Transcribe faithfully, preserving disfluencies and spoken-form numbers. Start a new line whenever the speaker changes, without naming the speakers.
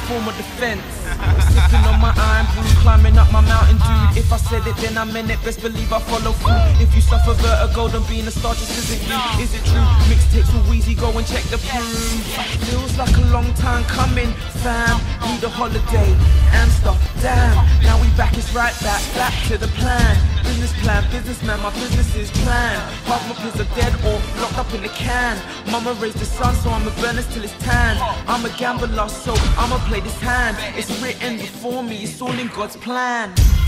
form of defense. Sipping on my iron brew, climbing up my mountain, dude. If I said it, then I meant it. Best believe I follow through. If you suffer vertigo, then being a star just isn't you. Is it true? Mixtapes with Weezy, go and check the proof. Feels like a long time coming, fam. Need a holiday and stuff. Damn, now we back, it's right back, back to the plan. Business plan, businessman, my business is planned. Half my pills are dead or locked up in the can. Mama raised the sun, so I'ma burn this till it's tan. I'm a gambler, so I'ma play this hand. It's written before me, it's all in God's plan.